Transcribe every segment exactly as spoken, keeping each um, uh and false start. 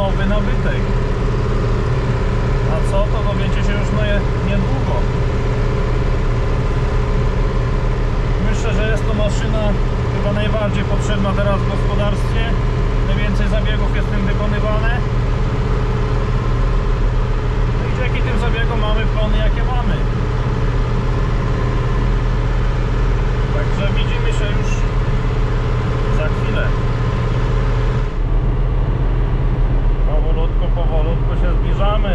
nowy nabytek. A co, to dowiecie się już no niedługo. Myślę, że jest to maszyna chyba najbardziej potrzebna teraz w gospodarstwie. Najwięcej zabiegów jest tym wykonywane. No i dzięki tym zabiegom mamy plony jakie mamy. Także widzimy się już za chwilę. Powolutku, powolutku się zbliżamy.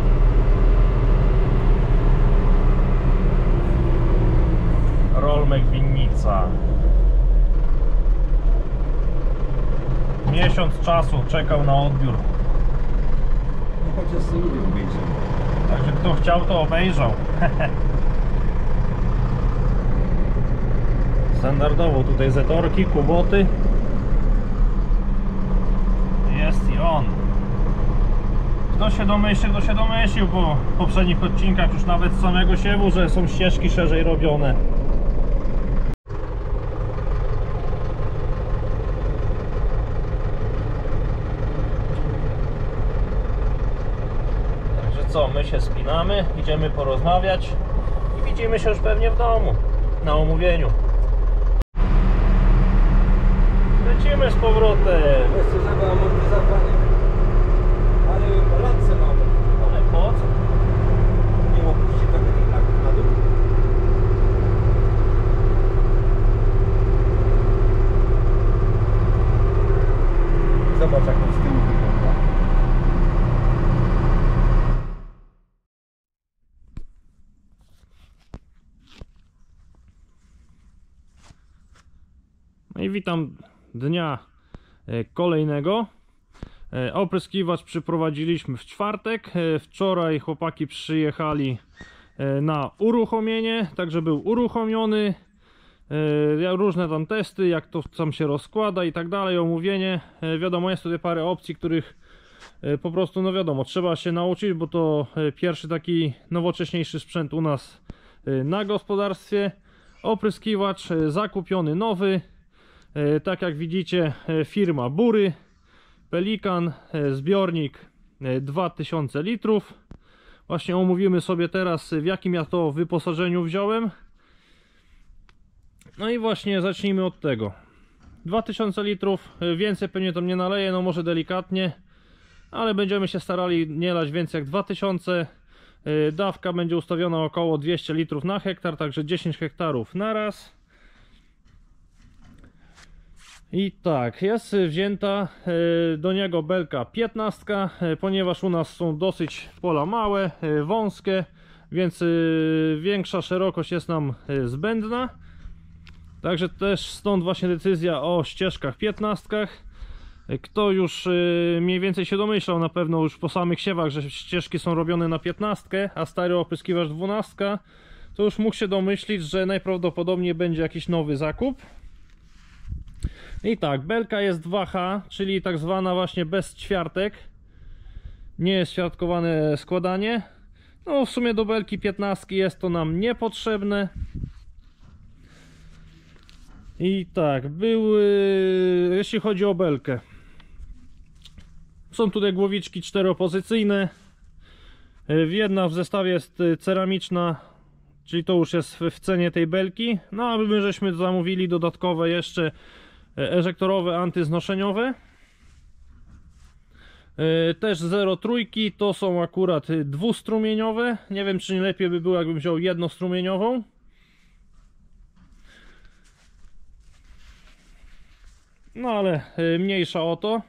Rolmek Winnica. Miesiąc czasu czekał na odbiór. No chociaż sobie lubię obejrzeć. Także kto chciał, to obejrzał. Standardowo tutaj zetorki, kuboty. Jest i on. Kto się domyślił, to się domyślił po poprzednich odcinkach już nawet z samego siewu, że są ścieżki szerzej robione. Także co, my się spinamy, idziemy porozmawiać i widzimy się już pewnie w domu, na omówieniu. Lecimy z powrotem. Jeszcze żeby amortyzowanie. Ale latce mamy. Ale po co? Nie opuści tak tak na dół. Zobacz jak on z tyłu wygląda. No i witam dnia kolejnego. Opryskiwacz przyprowadziliśmy w czwartek. Wczoraj chłopaki przyjechali na uruchomienie, także był uruchomiony. Różne tam testy, jak to tam się rozkłada i tak dalej, omówienie. Wiadomo, jest tutaj parę opcji, których po prostu, no wiadomo, trzeba się nauczyć, bo to pierwszy taki nowocześniejszy sprzęt u nas na gospodarstwie. Opryskiwacz zakupiony nowy. Tak jak widzicie, firma Bury, Pelikan, zbiornik dwa tysiące litrów. Właśnie omówimy sobie teraz, w jakim ja to wyposażeniu wziąłem. No i właśnie zacznijmy od tego. dwa tysiące litrów, więcej pewnie tam nie naleję, no może delikatnie, ale będziemy się starali nie lać więcej jak dwa tysiące. Dawka będzie ustawiona około dwieście litrów na hektar, także dziesięć hektarów na raz. I tak, jest wzięta do niego belka piętnaście, ponieważ u nas są dosyć pola małe, wąskie, więc większa szerokość jest nam zbędna. Także też stąd właśnie decyzja o ścieżkach piętnastkach. Kto już mniej więcej się domyślał na pewno już po samych siewach, że ścieżki są robione na piętnastkę, a stary opryskiwacz dwunastkę, to już mógł się domyślić, że najprawdopodobniej będzie jakiś nowy zakup. I tak, belka jest dwa H, czyli tak zwana właśnie bez ćwiartek. Nie jest ćwiartkowane składanie. No w sumie do belki piętnastki jest to nam niepotrzebne. I tak, były, jeśli chodzi o belkę, są tutaj głowiczki czteropozycyjne. Jedna w zestawie jest ceramiczna, czyli to już jest w cenie tej belki. No a my żeśmy zamówili dodatkowe jeszcze eżektorowe antyznoszeniowe. Też zero trójki, to są akurat dwustrumieniowe. Nie wiem, czy nie lepiej by było, jakbym wziął jednostrumieniową. No ale mniejsza o to.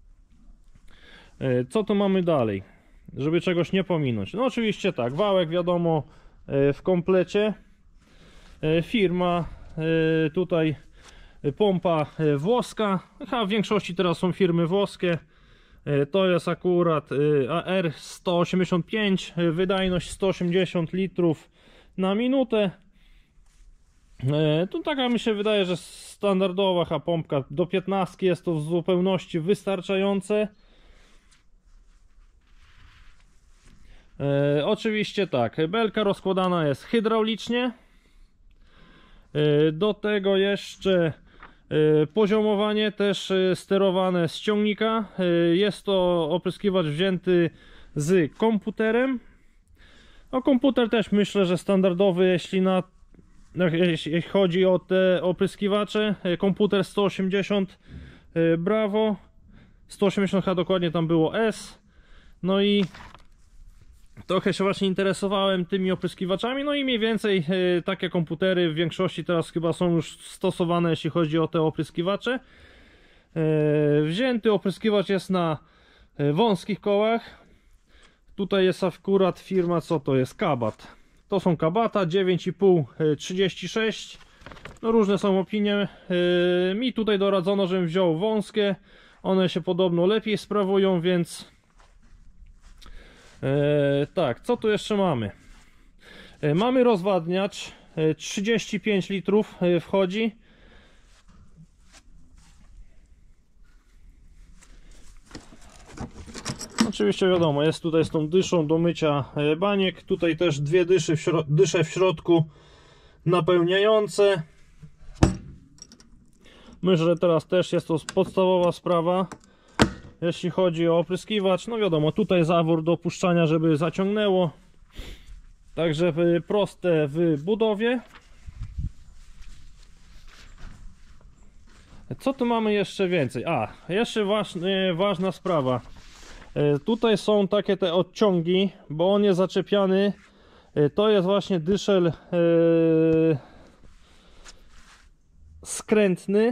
Co tu mamy dalej, żeby czegoś nie pominąć? No oczywiście tak, wałek wiadomo w komplecie. Firma tutaj pompa włoska. Chyba w większości teraz są firmy włoskie. To jest akurat A R sto osiemdziesiąt pięć, wydajność sto osiemdziesiąt litrów na minutę. Tu taka mi się wydaje, że standardowa pompka do piętnastki jest to w zupełności wystarczające. E, oczywiście tak, belka rozkładana jest hydraulicznie. E, do tego jeszcze Poziomowanie też sterowane z ciągnika. Jest to opryskiwacz wzięty z komputerem. No, komputer też myślę, że standardowy, jeśli na jeśli chodzi o te opryskiwacze. Komputer sto osiemdziesiąt Bravo, sto osiemdziesiąt H dokładnie tam było S. No i trochę się właśnie interesowałem tymi opryskiwaczami, no i mniej więcej e, takie komputery w większości teraz chyba są już stosowane, jeśli chodzi o te opryskiwacze. E, wzięty opryskiwacz jest na e, wąskich kołach. Tutaj jest akurat firma, co to jest? Kabat. To są Kabata dziewięć i pół trzydzieści sześć. No różne są opinie. E, mi tutaj doradzono, żebym wziął wąskie. One się podobno lepiej sprawują, więc E, tak, co tu jeszcze mamy? E, mamy rozwadniacz, e, trzydzieści pięć litrów e, wchodzi. Oczywiście wiadomo, jest tutaj z tą dyszą do mycia e, baniek. Tutaj też dwie dyszy w dysze w środku napełniające. Myślę, że teraz też jest to podstawowa sprawa. Jeśli chodzi o opryskiwacz, no wiadomo, tutaj zawór do opuszczania, żeby zaciągnęło. Także proste w budowie. Co tu mamy jeszcze więcej? A, jeszcze ważny, ważna sprawa. Tutaj są takie te odciągi, bo on jest zaczepiany. To jest właśnie dyszel e, skrętny.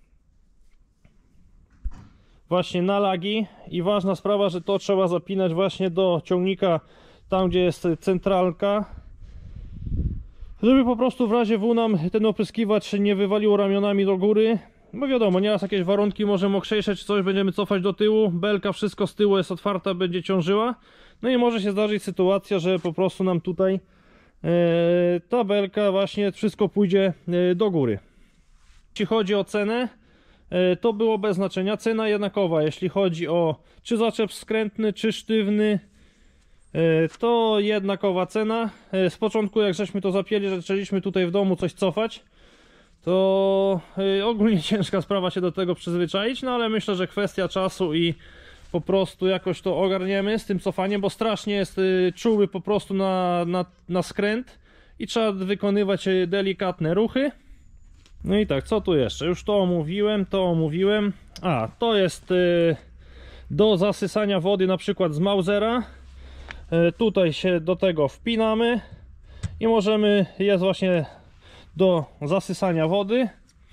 Właśnie na lagi i ważna sprawa, że to trzeba zapinać właśnie do ciągnika, tam gdzie jest centralka, żeby po prostu w razie W nam ten opryskiwacz nie wywalił ramionami do góry, bo wiadomo, nieraz jakieś warunki może mokrzejsze czy coś, będziemy cofać do tyłu, belka wszystko z tyłu jest otwarta, będzie ciążyła, no i może się zdarzyć sytuacja, że po prostu nam tutaj e, ta belka właśnie wszystko pójdzie e, do góry. Jeśli chodzi o cenę, to było bez znaczenia, cena jednakowa, jeśli chodzi o czy zaczep skrętny, czy sztywny, to jednakowa cena. Z początku jak żeśmy to zapięli, że zaczęliśmy tutaj w domu coś cofać, to ogólnie ciężka sprawa się do tego przyzwyczaić, no ale myślę, że kwestia czasu i po prostu jakoś to ogarniemy z tym cofaniem, bo strasznie jest czuły po prostu na, na, na skręt i trzeba wykonywać delikatne ruchy. No i tak, co tu jeszcze? Już to omówiłem, to omówiłem. A, to jest y, do zasysania wody na przykład z Mausera. Y, tutaj się do tego wpinamy i możemy, jest właśnie do zasysania wody.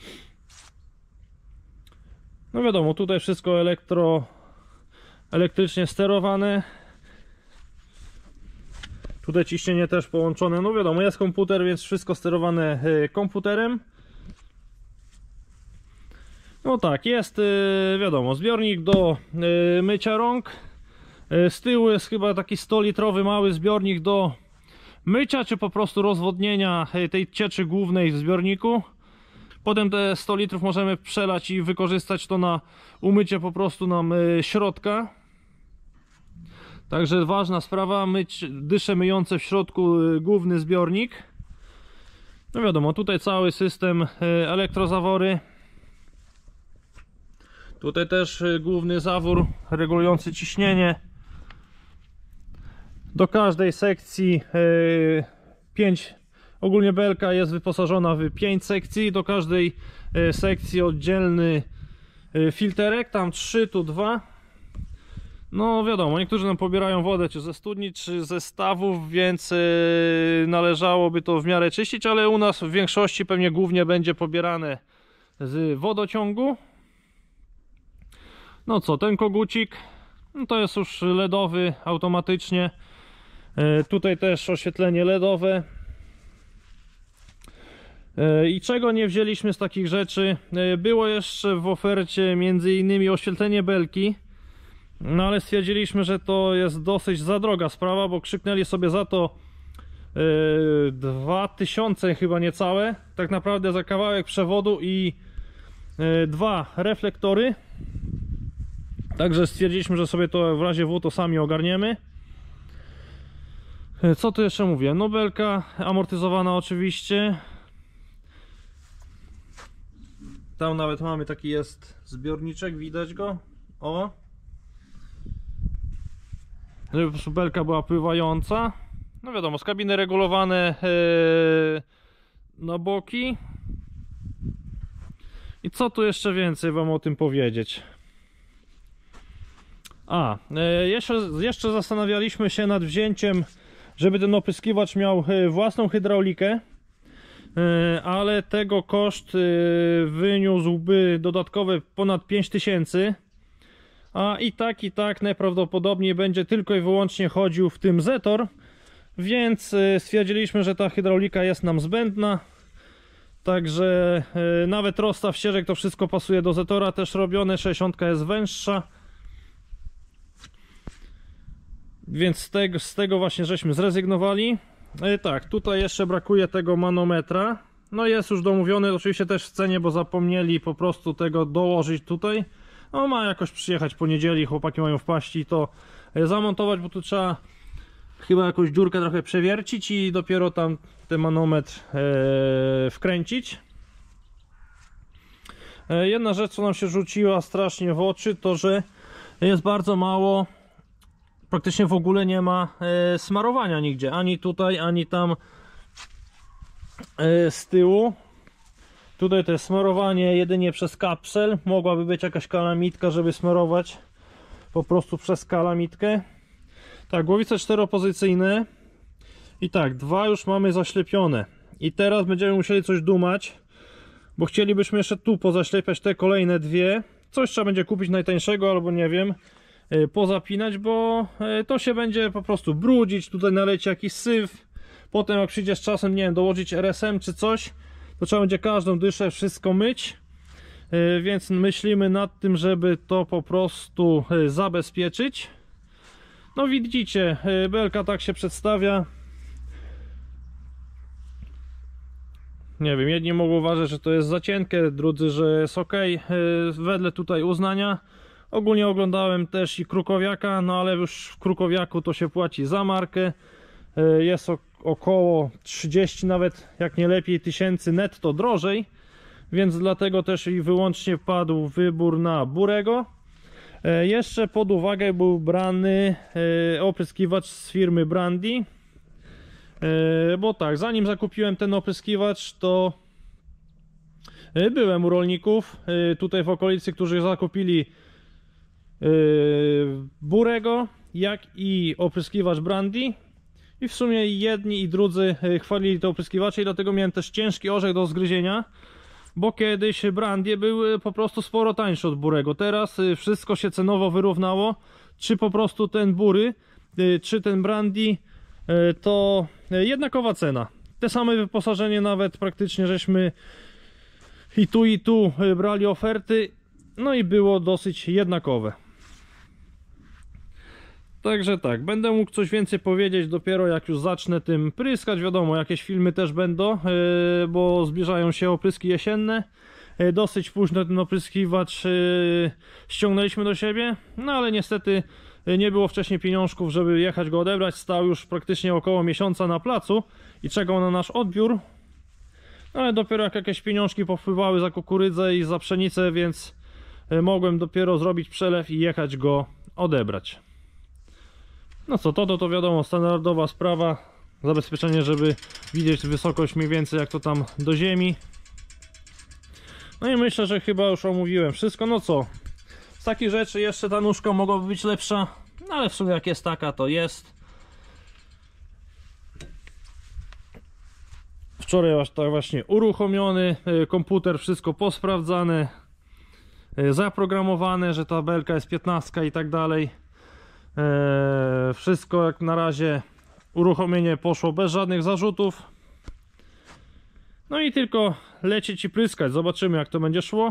No wiadomo, tutaj wszystko elektro, elektrycznie sterowane. Tutaj ciśnienie też połączone, no wiadomo, jest komputer, więc wszystko sterowane y, komputerem. No tak, jest wiadomo, zbiornik do mycia rąk. Z tyłu jest chyba taki sto litrowy mały zbiornik do mycia, czy po prostu rozwodnienia tej cieczy głównej w zbiorniku. Potem te sto litrów możemy przelać i wykorzystać to na umycie po prostu nam środka. Także ważna sprawa, myć dysze myjące w środku główny zbiornik. No wiadomo, tutaj cały system elektrozawory. Tutaj też główny zawór regulujący ciśnienie. Do każdej sekcji pięć, ogólnie belka jest wyposażona w pięć sekcji. Do każdej sekcji oddzielny filterek, tam trzy, tu dwa. No wiadomo, niektórzy nam pobierają wodę czy ze studni, czy ze stawów, więc należałoby to w miarę czyścić, ale u nas w większości pewnie głównie będzie pobierane z wodociągu. No co, ten kogucik, no to jest już ledowy automatycznie. E, tutaj też oświetlenie ledowe. E, I czego nie wzięliśmy z takich rzeczy? E, było jeszcze w ofercie między innymi oświetlenie belki. No ale stwierdziliśmy, że to jest dosyć za droga sprawa, bo krzyknęli sobie za to e, dwa tysiące chyba niecałe. Tak naprawdę za kawałek przewodu i e, dwa reflektory. Także stwierdziliśmy, że sobie to w razie W to sami ogarniemy. Co tu jeszcze mówię? No belka amortyzowana oczywiście. Tam nawet mamy taki jest zbiorniczek, widać go. O! Żeby po prostu belka była pływająca. No wiadomo, z kabiny regulowane yy, na boki. I co tu jeszcze więcej wam o tym powiedzieć? A, yy, jeszcze, jeszcze zastanawialiśmy się nad wzięciem, żeby ten opryskiwacz miał yy, własną hydraulikę. Yy, ale tego koszt yy, wyniósłby dodatkowe ponad pięć tysięcy. A i tak, i tak najprawdopodobniej będzie tylko i wyłącznie chodził w tym Zetor. Więc stwierdziliśmy, że ta hydraulika jest nam zbędna. Także nawet rozstaw ścieżek, to wszystko pasuje do Zetora, też robione. sześćdziesiątka jest węższa. Więc z tego, z tego właśnie żeśmy zrezygnowali. Tak, tutaj jeszcze brakuje tego manometra. No jest już domówiony, oczywiście też w cenie, bo zapomnieli po prostu tego dołożyć tutaj. No ma jakoś przyjechać po niedzieli, chłopaki mają wpaść i to zamontować, bo tu trzeba chyba jakąś dziurkę trochę przewiercić i dopiero tam ten manometr e, wkręcić. E, jedna rzecz, co nam się rzuciła strasznie w oczy, to że jest bardzo mało, praktycznie w ogóle nie ma e, smarowania nigdzie, ani tutaj, ani tam e, z tyłu. Tutaj to jest smarowanie jedynie przez kapsel. Mogłaby być jakaś kalamitka, żeby smarować po prostu przez kalamitkę. Tak, głowice czteropozycyjne. I tak, dwa już mamy zaślepione. I teraz będziemy musieli coś dumać, bo chcielibyśmy jeszcze tu pozaślepiać te kolejne dwie. Coś trzeba będzie kupić najtańszego, albo nie wiem, pozapinać, bo to się będzie po prostu brudzić. Tutaj naleci jakiś syf. Potem jak przyjdzie z czasem, nie wiem, dołożyć R S M czy coś, to trzeba będzie każdą dyszę wszystko myć, więc myślimy nad tym, żeby to po prostu zabezpieczyć. No widzicie, belka tak się przedstawia. Nie wiem, jedni mogą uważać, że to jest za cienkie, drudzy, że jest ok. Wedle tutaj uznania. Ogólnie oglądałem też i Krukowiaka, no ale już w Krukowiaku to się płaci za markę. Jest około trzydzieści, nawet jak nie lepiej, tysięcy netto drożej, więc dlatego też i wyłącznie padł wybór na Burego. Jeszcze pod uwagę był brany opryskiwacz z firmy Brandy, bo tak, zanim zakupiłem ten opryskiwacz, to byłem u rolników tutaj w okolicy, którzy zakupili Burego, jak i opryskiwacz Brandy. I w sumie jedni i drudzy chwalili te opryskiwacze i dlatego miałem też ciężki orzech do zgryzienia, bo kiedyś Brandy był po prostu sporo tańszy od Burego. Teraz wszystko się cenowo wyrównało, czy po prostu ten Bury, czy ten Brandy, to jednakowa cena. Te same wyposażenie nawet praktycznie żeśmy i tu i tu brali oferty, no i było dosyć jednakowe. Także tak, będę mógł coś więcej powiedzieć dopiero jak już zacznę tym pryskać. Wiadomo, jakieś filmy też będą, yy, bo zbliżają się opryski jesienne. Yy, dosyć późno ten opryskiwacz yy, ściągnęliśmy do siebie, no ale niestety yy, nie było wcześniej pieniążków, żeby jechać go odebrać. Stał już praktycznie około miesiąca na placu i czekał na nasz odbiór. No, ale dopiero jak jakieś pieniążki popływały za kukurydzę i za pszenicę, więc yy, mogłem dopiero zrobić przelew i jechać go odebrać. No co, to, to to wiadomo, standardowa sprawa, zabezpieczenie, żeby widzieć wysokość mniej więcej jak to tam do ziemi. No i myślę, że chyba już omówiłem wszystko. No co, z takich rzeczy jeszcze ta nóżka mogłaby być lepsza, no ale w sumie jak jest taka, to jest. Wczoraj tak właśnie uruchomiony komputer, wszystko posprawdzane, zaprogramowane, że ta belka jest piętnastka i tak dalej. Eee, wszystko jak na razie, uruchomienie poszło bez żadnych zarzutów. No i tylko lecieć i pryskać, zobaczymy jak to będzie szło.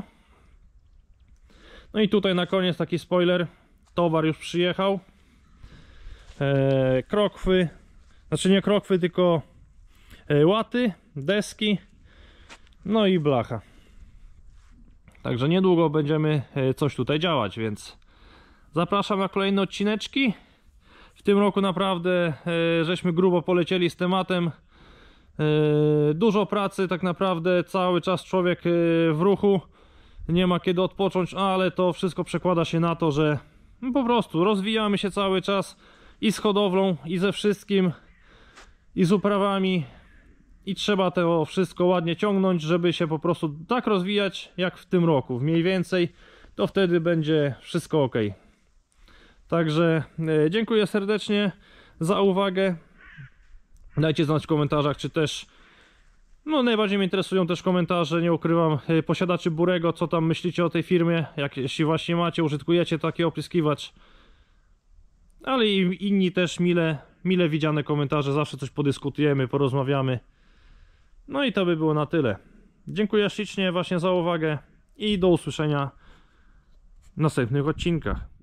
No i tutaj na koniec taki spoiler, towar już przyjechał. eee, Krokwy, znaczy nie krokwy, tylko e, łaty, deski, no i blacha. Także niedługo będziemy coś tutaj działać, więc zapraszam na kolejne odcineczki. W tym roku naprawdę e, żeśmy grubo polecieli z tematem. E, dużo pracy, tak naprawdę cały czas człowiek e, w ruchu. nie ma kiedy odpocząć, ale to wszystko przekłada się na to, że no po prostu rozwijamy się cały czas i z hodowlą, i ze wszystkim, i z uprawami, i trzeba to wszystko ładnie ciągnąć, żeby się po prostu tak rozwijać jak w tym roku, mniej więcej, to wtedy będzie wszystko ok. Także e, dziękuję serdecznie za uwagę. Dajcie znać w komentarzach, czy też no najbardziej mnie interesują też komentarze, nie ukrywam, e, posiadaczy Burego, co tam myślicie o tej firmie, jak, jeśli właśnie macie, użytkujecie taki opryskiwacz, ale i inni też mile, mile widziane komentarze, zawsze coś podyskutujemy, porozmawiamy. No i to by było na tyle. Dziękuję ślicznie właśnie za uwagę i do usłyszenia w następnych odcinkach.